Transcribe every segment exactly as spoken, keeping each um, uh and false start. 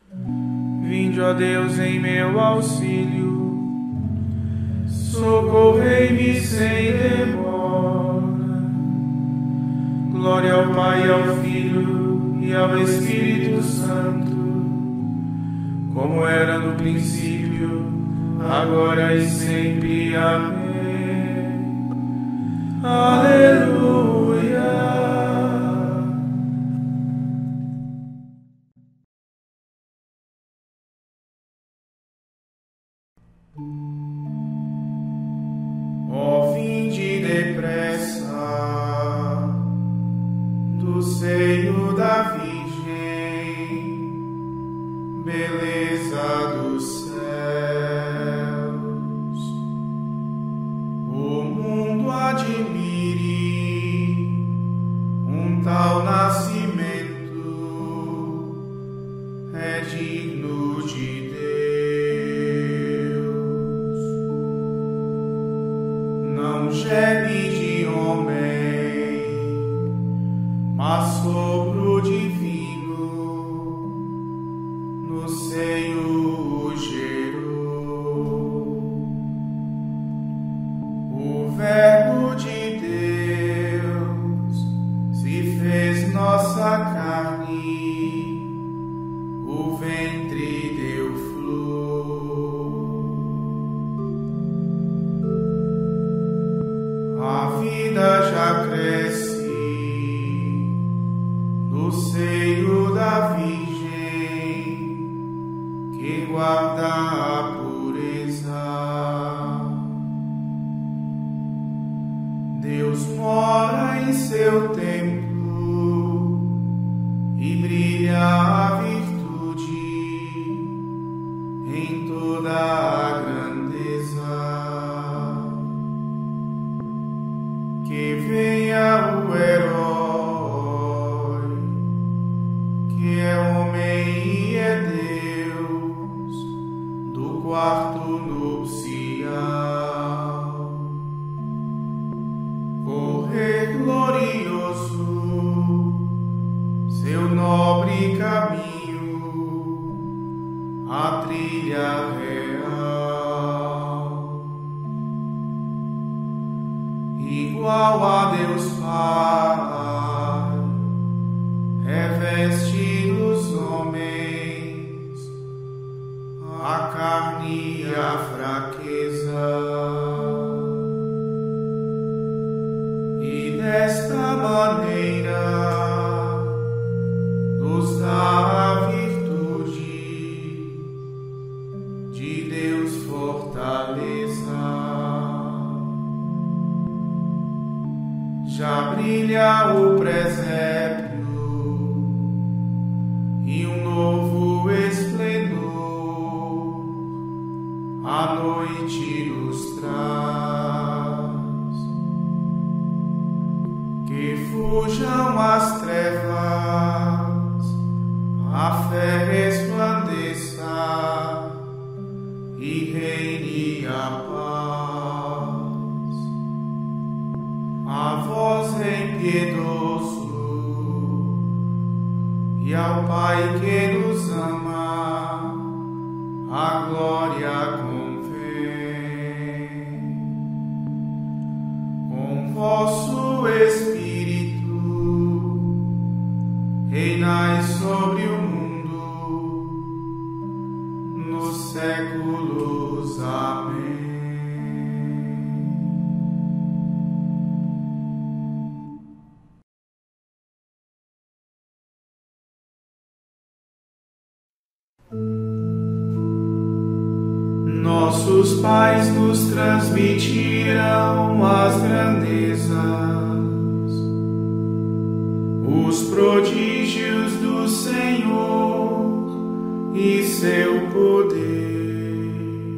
Vinde, ó Deus, em meu auxílio, socorrei-me sem demora. Glória ao Pai, ao Filho e ao Espírito Santo, como era no princípio, agora e sempre. Amém. Aleluia. Ó, vinde depressa do seio da Virgem, beleza dos céus. O mundo admire um tal nascimento, é digno de Deus. Não geme de homem, mas sopro divino no seio o gerou. O Verbo de Deus se fez nossa carne, o ventre deu flor. A vida já cresce no seio da Virgem, que guarda a pureza. Deus mora em seu templo e brilha a virtude em toda a grandeza. Que venha o herói, que é homem e é Deus, do quarto nupcial. Correr glorioso seu nobre caminho, a trilha real. Igual a Deus Pai, reveste dos homens a carne e a fraqueza. E desta maneira nos dá a virtude de Deus fortaleza. Já brilha o presépio e um novo esplendor a noite nos traz. Que fujam as trevas, a fé resplandeça e reine a paz. A vós, Rei piedoso, e ao Pai que nos ama, a glória convém. Com vosso Espírito reinai sobre o mundo nos séculos. Amém. Nossos pais nos transmitiram as grandezas, os prodígios do Senhor e seu poder.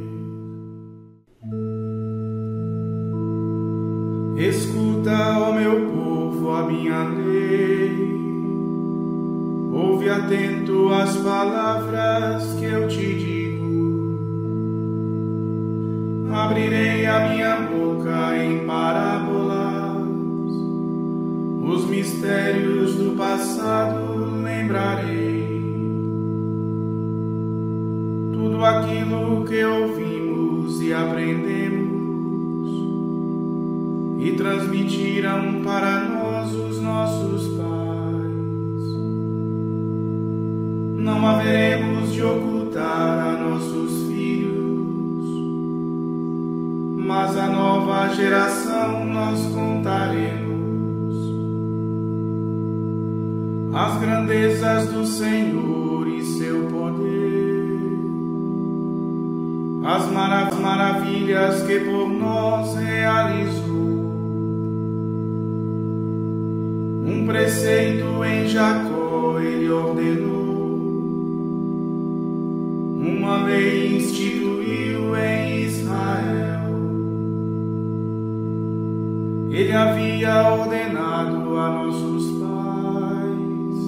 Escuta, ó meu povo, a minha lei. Ouve atento as palavras que eu te digo. Abrirei a minha boca em parábolas, os mistérios do passado lembrarei. tudo aquilo que ouvimos e aprendemos e transmitiram para nós os nossos pais. Não haveremos de ocultar a nossos filhos, mas a nova geração nós contaremos as grandezas do Senhor e seu poder, as marav- maravilhas que por nós realizou. Um preceito em Jacó ele ordenou, uma lei instituiu em Israel. Ele havia ordenado a nossos pais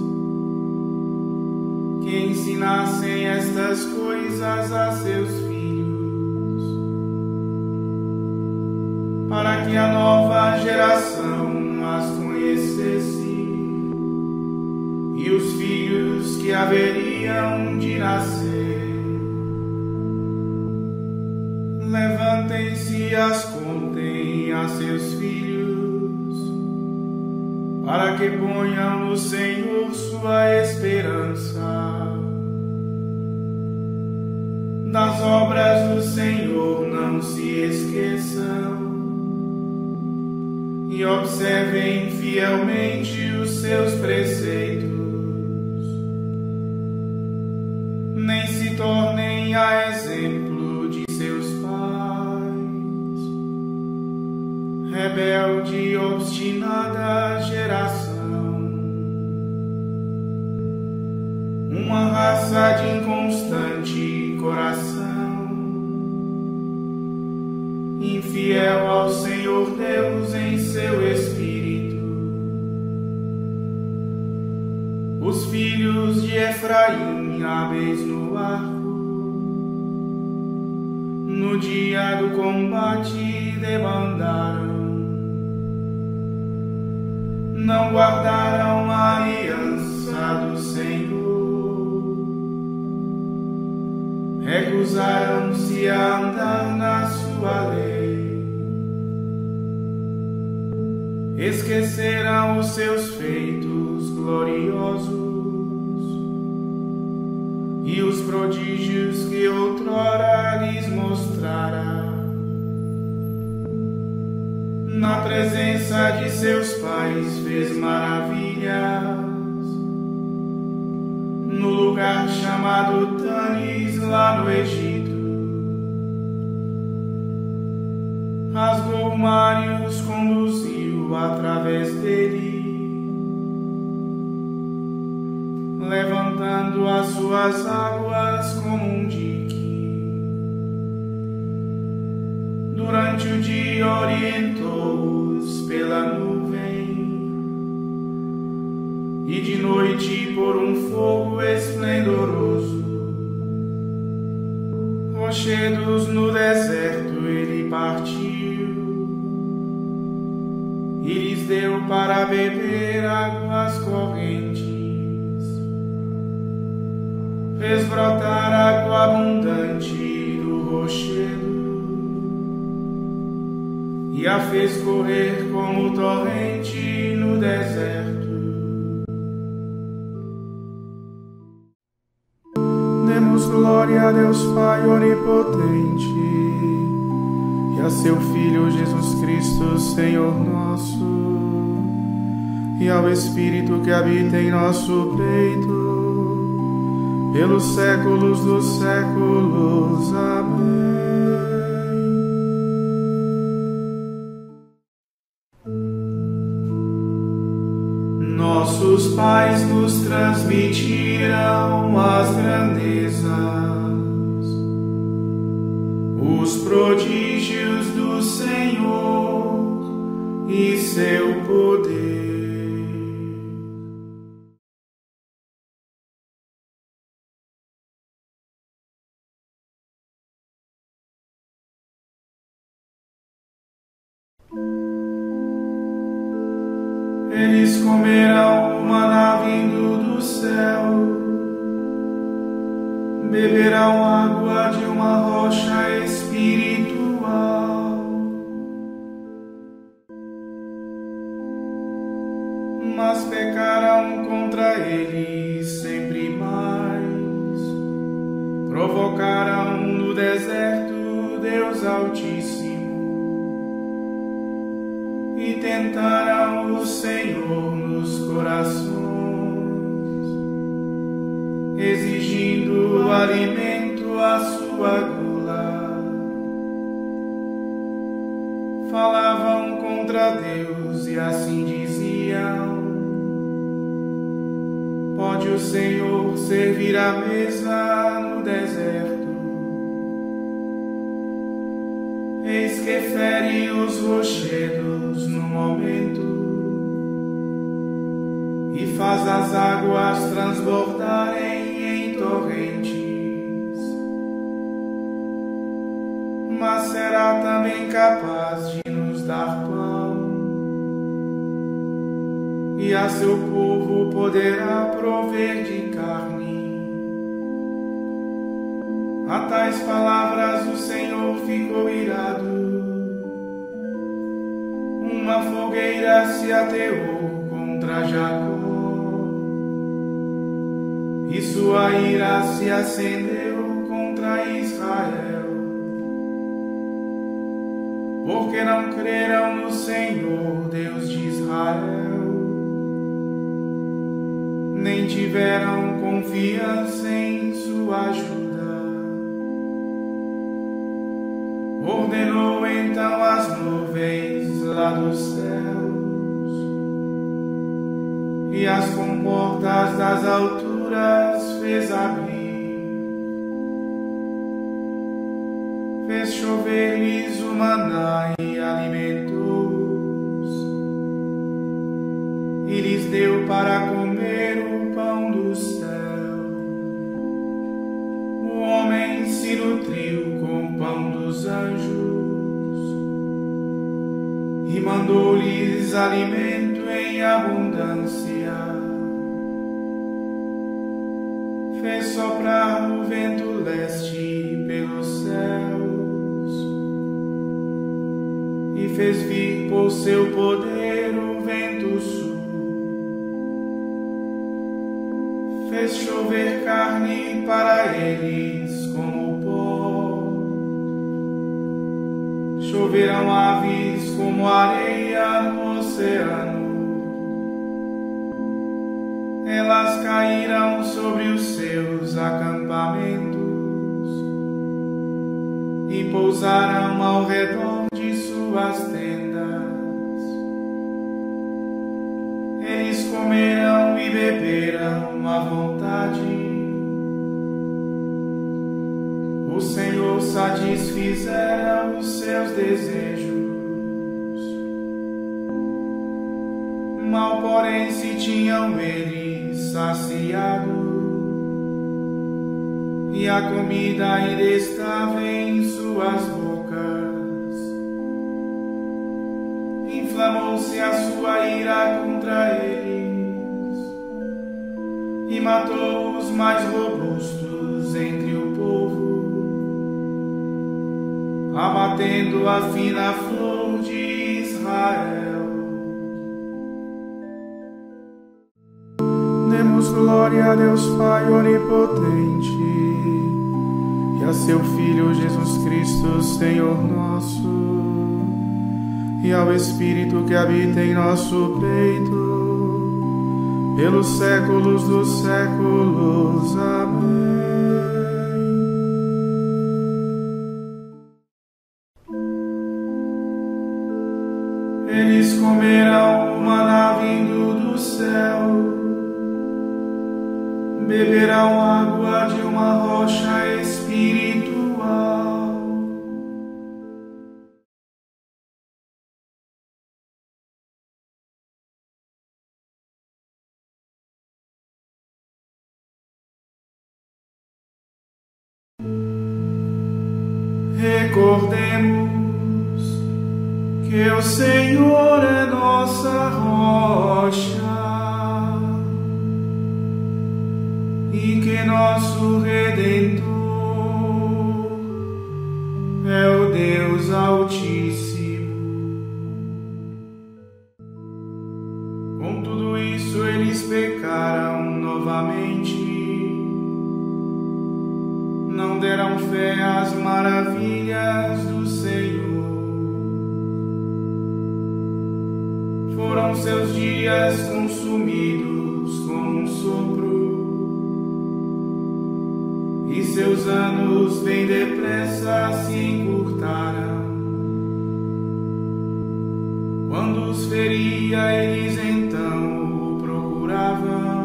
que ensinassem estas coisas a seus filhos, para que a nova geração as conhecesse e os filhos que haveriam de nascer. Levantem-se e as contem a seus filhos, para que ponham no Senhor sua esperança. Das obras do Senhor não se esqueçam e observem fielmente os seus preceitos. Nem se tornem a exemplo de seus pais, rebelde e obstinada geração, uma raça de inconstante coração, infiel ao Senhor Deus em seu espírito. Os filhos de Efraim, hábeis no arco, no dia do combate debandaram, não guardaram a aliança do Senhor, recusaram-se a andar na sua lei, esqueceram os seus feitos gloriosos e os prodígios que outrora lhes mostrara. Na presença de seus pais fez maravilhas, no lugar chamado Tanis, lá no Egito. Rasgou mares, conduziu através dele, levantando as suas águas como um dique. Durante o dia orientou-os pela nuvem, e de noite por um fogo esplendoroso. Rochedos no deserto ele partiu, e lhes deu para beber águas correntes. Fez brotar água abundante do rochedo, e a fez correr como torrente no deserto. Demos glória a Deus Pai onipotente e a seu Filho Jesus Cristo, Senhor nosso, e ao Espírito que habita em nosso peito, pelos séculos dos séculos. Amém. Nossos pais nos transmitiram as grandezas, os prodígios do Senhor e seu poder. Eles comerão o maná vindo do céu, beberão água de uma rocha espiritual, mas pecarão contra ele sempre mais, provocarão no deserto Deus Altíssimo e tentarão o Senhor nos corações, exigindo alimento à sua gula. Falavam contra Deus e assim diziam: pode o Senhor servir a mesa no deserto? Eis que fere os rochedos no momento e faz as águas transbordarem em torrentes. Mas será também capaz de nos dar pão, e a seu povo poderá prover de carne. A tais palavras o Senhor ficou irado, uma fogueira se ateou contra Jacó, e sua ira se acendeu contra Israel, porque não creram no Senhor, Deus de Israel, nem tiveram confiança em sua ajuda. Ordenou então as nuvens lá dos céus, e as comportas das alturas fez abrir. Fez chover-lhes o maná e alimentou-os, e lhes deu para comer o pão do céu. O homem se nutriu com o pão dos anjos e mandou-lhes alimento em abundância. Fez soprar o vento leste pelos céus e fez vir por seu poder o vento sul. Fez chover carne para eles como pó, choverão aves como areia no oceano. Elas cairão sobre os seus acampamentos e pousarão ao redor de suas tendas. Eles comerão e beberão à vontade. O Senhor satisfizera os seus desejos. Mal, porém, se tinham eles saciado, e a comida ainda estava em suas bocas. Inflamou-se a sua ira contra eles, e matou os mais robustos entre o povo, abatendo a fina flor de Israel. Demos glória a Deus Pai onipotente e a seu Filho Jesus Cristo, Senhor nosso, e ao Espírito que habita em nosso peito, pelos séculos dos séculos. Amém. Eles comerão o maná vindo do céu, beberão água de uma rocha espiritual. Recordemos que o Senhor é nossa rocha, e que nosso Redentor é o Deus Altíssimo. Com tudo isso eles pecaram novamente, não deram fé às maravilhas do Senhor. Foram seus dias consumidos como um sopro, e seus anos bem depressa se encurtaram. Quando os feria, eles então o procuravam,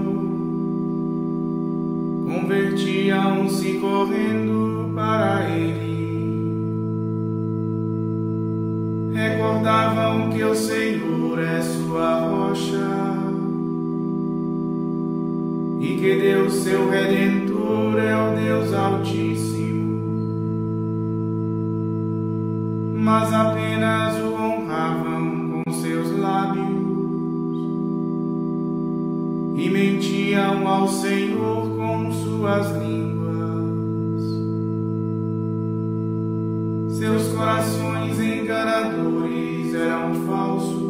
convertiam-se correndo para ele. Recordavam que o Senhor é sua rocha e que Deus, seu Redentor, é o Deus Altíssimo. Mas apenas o honravam com seus lábios e mentiam ao Senhor com suas línguas. Seus corações enganadores eram falsos,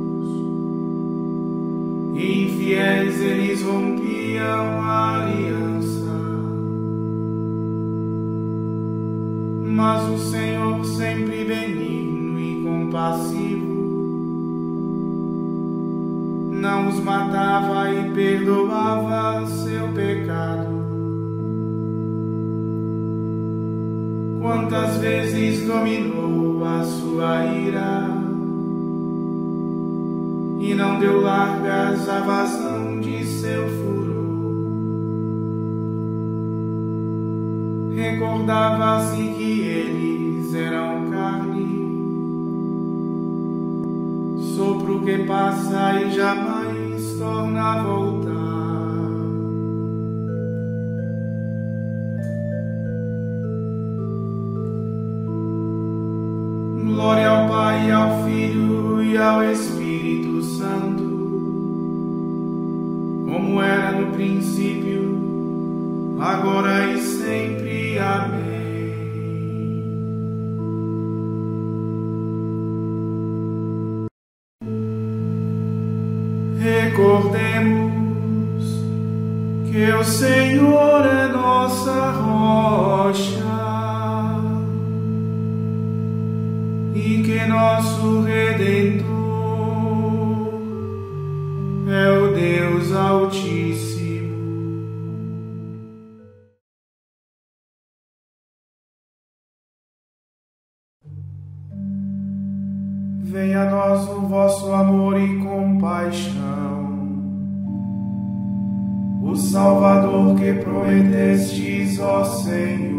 e infiéis eles rompiam a aliança. Mas o Senhor, sempre benigno e compassivo, não os matava e perdoava seu pecado. Quantas vezes dominou a sua ira e não deu largas à vazão de seu furor. Recordava-se que eles eram carne, sopro que passa e jamais torna a voltar. Glória ao Pai, ao Filho e ao Espírito Santo, como era no princípio, agora e sempre. Amém. Recordemos que o Senhor é nossa rocha e que nosso Redentor é o Deus Altíssimo. Venha a nós o vosso amor e compaixão, o Salvador que prometestes, ó Senhor.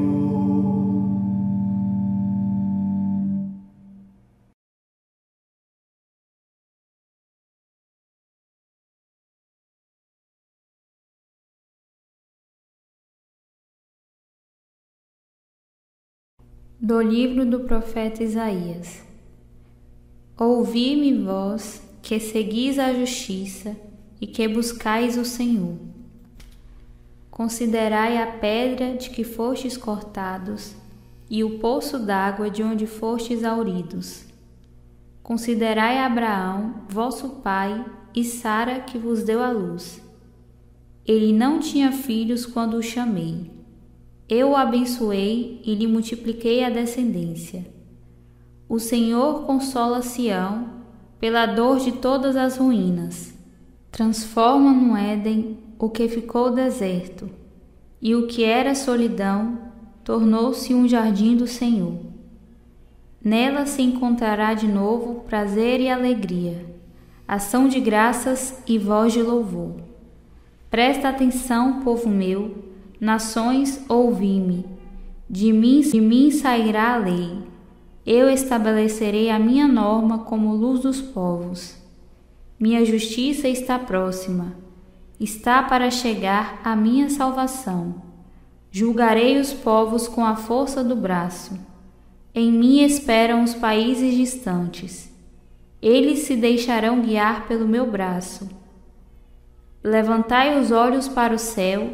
Do livro do profeta Isaías. Ouvi-me, vós, que seguis a justiça e que buscais o Senhor. Considerai a pedra de que fostes cortados e o poço d'água de onde fostes hauridos. Considerai Abraão, vosso pai, e Sara, que vos deu a luz. Ele não tinha filhos quando o chamei. Eu o abençoei e lhe multipliquei a descendência. O Senhor consola Sião pela dor de todas as ruínas. Transforma no Éden o que ficou deserto, e o que era solidão tornou-se um jardim do Senhor. Nela se encontrará de novo prazer e alegria, ação de graças e voz de louvor. Presta atenção, povo meu, nações, ouvi-me. De mim, de mim sairá a lei. Eu estabelecerei a minha norma como luz dos povos. Minha justiça está próxima. Está para chegar a minha salvação. Julgarei os povos com a força do braço. Em mim esperam os países distantes. Eles se deixarão guiar pelo meu braço. Levantai os olhos para o céu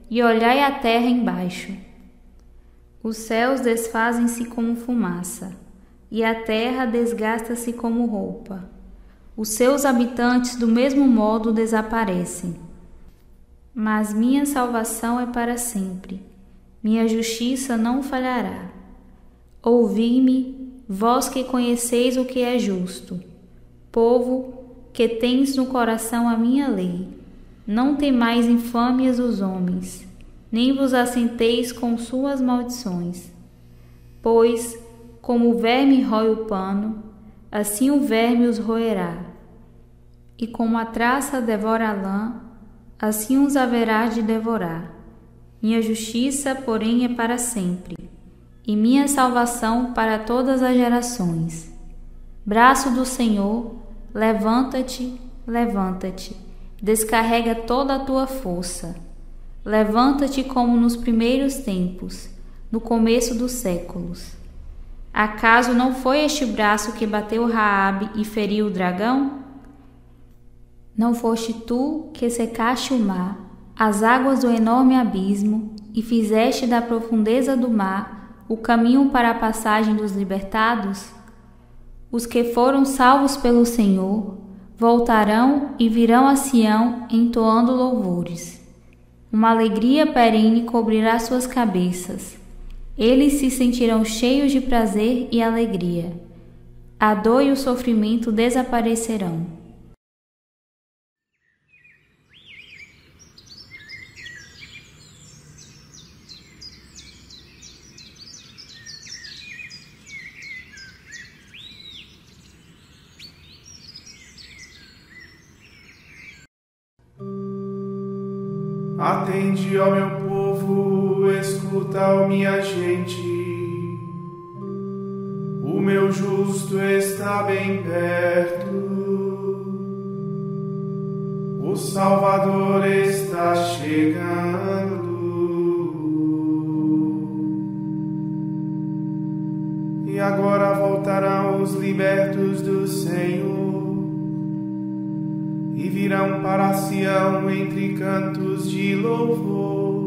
e olhai a terra embaixo. Os céus desfazem-se como fumaça, e a terra desgasta-se como roupa. Os seus habitantes do mesmo modo desaparecem. Mas minha salvação é para sempre, minha justiça não falhará. Ouvi-me, vós que conheceis o que é justo, povo que tens no coração a minha lei. Não temais infâmias dos homens, nem vos assenteis com suas maldições. Pois, como o verme rói o pano, assim o verme os roerá. E como a traça devora a lã, assim os haverá de devorar. Minha justiça, porém, é para sempre, e minha salvação para todas as gerações. Braço do Senhor, levanta-te, levanta-te, descarrega toda a tua força. Levanta-te como nos primeiros tempos, no começo dos séculos. Acaso não foi este braço que bateu Raabe e feriu o dragão? Não foste tu que secaste o mar, as águas do enorme abismo, e fizeste da profundeza do mar o caminho para a passagem dos libertados? Os que foram salvos pelo Senhor voltarão e virão a Sião entoando louvores. Uma alegria perene cobrirá suas cabeças. Eles se sentirão cheios de prazer e alegria. A dor e o sofrimento desaparecerão. Atende, ó meu povo, escuta, ó minha gente. O meu justo está bem perto. O Salvador está chegando. E agora voltarão os libertos do Senhor. E virão para Sião entre cantos de louvor.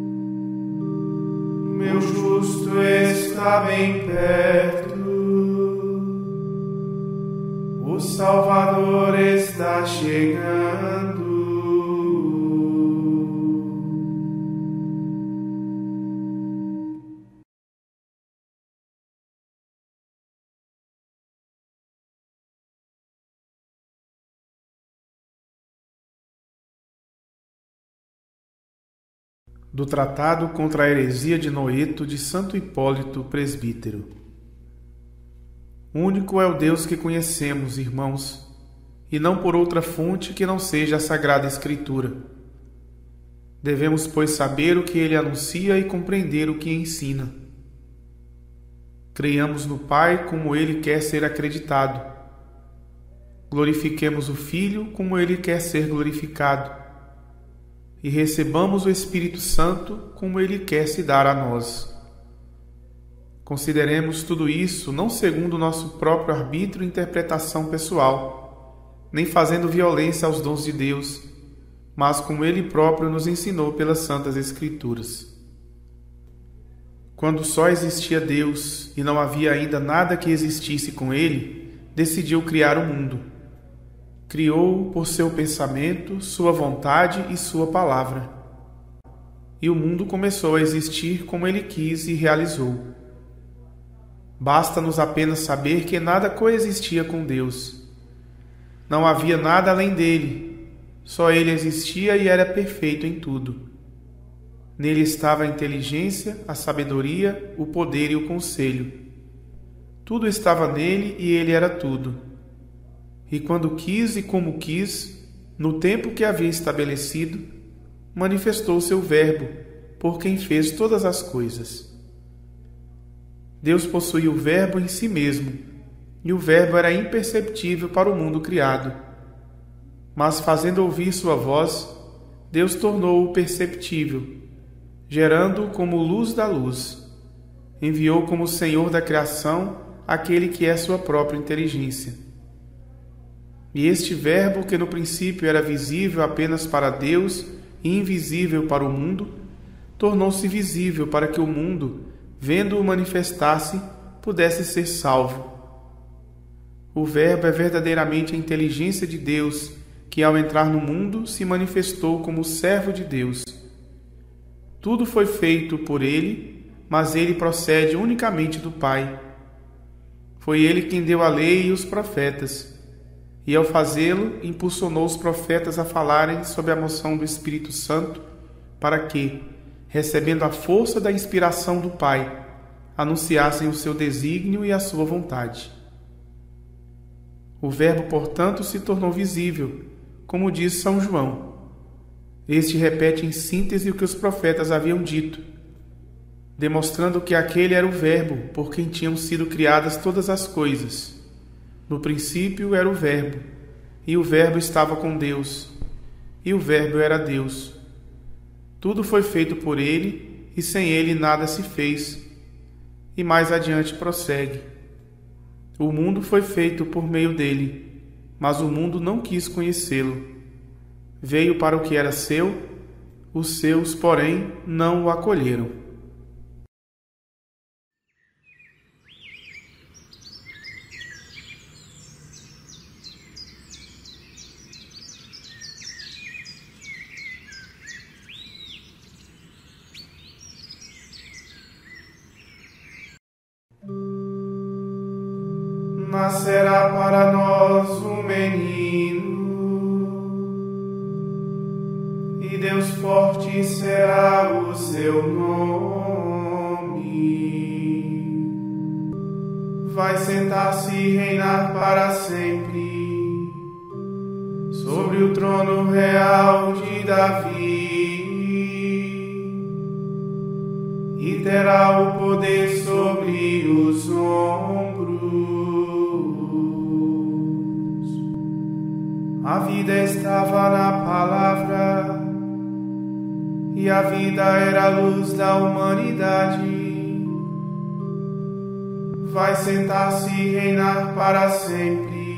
Meu justo está bem perto. O Salvador está chegando. Do Tratado contra a Heresia de Noeto de Santo Hipólito, presbítero. Único é o Deus que conhecemos, irmãos, e não por outra fonte que não seja a Sagrada Escritura. Devemos, pois, saber o que ele anuncia e compreender o que ensina. Creiamos no Pai como ele quer ser acreditado. Glorifiquemos o Filho como ele quer ser glorificado. E recebamos o Espírito Santo como ele quer se dar a nós. Consideremos tudo isso não segundo o nosso próprio arbítrio e interpretação pessoal, nem fazendo violência aos dons de Deus, mas como ele próprio nos ensinou pelas Santas Escrituras. Quando só existia Deus e não havia ainda nada que existisse com ele, decidiu criar o mundo. Criou-o por seu pensamento, sua vontade e sua palavra. E o mundo começou a existir como ele quis e realizou. Basta-nos apenas saber que nada coexistia com Deus. Não havia nada além dele, só ele existia e era perfeito em tudo. Nele estava a inteligência, a sabedoria, o poder e o conselho. Tudo estava nele e ele era tudo. E quando quis e como quis, no tempo que havia estabelecido, manifestou seu Verbo, por quem fez todas as coisas. Deus possuía o Verbo em si mesmo, e o Verbo era imperceptível para o mundo criado. Mas, fazendo ouvir sua voz, Deus tornou-o perceptível, gerando-o como luz da luz. Enviou como Senhor da criação aquele que é sua própria inteligência. E este Verbo, que no princípio era visível apenas para Deus e invisível para o mundo, tornou-se visível para que o mundo, vendo-o manifestar-se, pudesse ser salvo. O Verbo é verdadeiramente a inteligência de Deus, que ao entrar no mundo se manifestou como servo de Deus. Tudo foi feito por ele, mas ele procede unicamente do Pai. Foi ele quem deu a lei e os profetas, e ao fazê-lo, impulsionou os profetas a falarem sob a moção do Espírito Santo, para que, recebendo a força da inspiração do Pai, anunciassem o seu desígnio e a sua vontade. O Verbo, portanto, se tornou visível, como diz São João. Este repete em síntese o que os profetas haviam dito, demonstrando que aquele era o Verbo por quem tinham sido criadas todas as coisas. No princípio era o Verbo, e o Verbo estava com Deus, e o Verbo era Deus. Tudo foi feito por ele, e sem ele nada se fez. E mais adiante prossegue. O mundo foi feito por meio dele, mas o mundo não quis conhecê-lo. Veio para o que era seu, os seus, porém, não o acolheram. Nascerá para nós um menino, e Deus forte será o seu nome. Vai sentar-se e reinar para sempre sobre o trono real de Davi, e terá o poder sobre os ombros. A vida estava na palavra, e a vida era a luz da humanidade. Vai sentar-se e reinar para sempre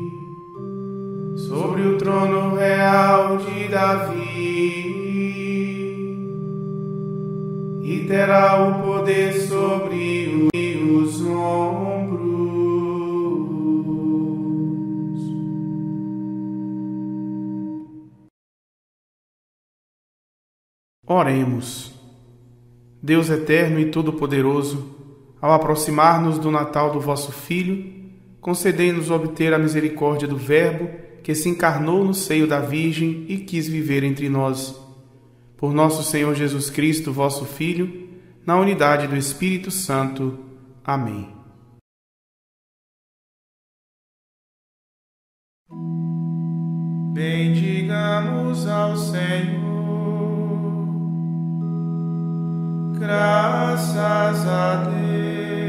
sobre o trono real de Davi, e terá o poder sobre os ombros. Oremos. Deus eterno e todo-poderoso, ao aproximar-nos do Natal do vosso Filho, concedei-nos obter a misericórdia do Verbo que se encarnou no seio da Virgem e quis viver entre nós. Por nosso Senhor Jesus Cristo, vosso Filho, na unidade do Espírito Santo. Amém. Bendigamos ao Senhor. Graças a Deus.